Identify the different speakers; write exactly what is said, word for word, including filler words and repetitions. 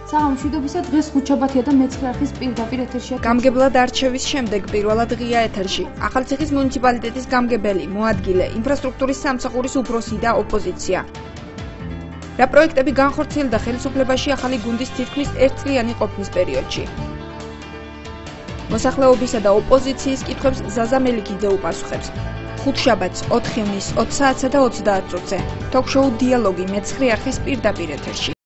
Speaker 1: საღამოშვიდობისა დღეს ხუთშაბათია და მეცხრე არხის პირდაპირ ეთერშია.
Speaker 2: გამგებლად არჩევის შემდეგ პირველად ღია ეთერში ახალციხის მუნიციპალიტეტის გამგებელი, მოადგილე, ინფრასტრუქტურის სამსახურის უფროსი და ოპოზიცია. რა პროექტები განხორციელდა ხელისუფლებაში ახალი გუნდის თითქმის ერთწლიანი ყოფნის პერიოდში. მოსახლეობისა და ოპოზიციის კითხვებს ზაზა მელიქიძე უპასუხებს. ხუთშაბათს ოთხი ივნის ოც საათსა და ოცდაათ წუთზე. თოქ-შოუ დიალოგი მეცხრე არხის პირდაპირ ეთერში.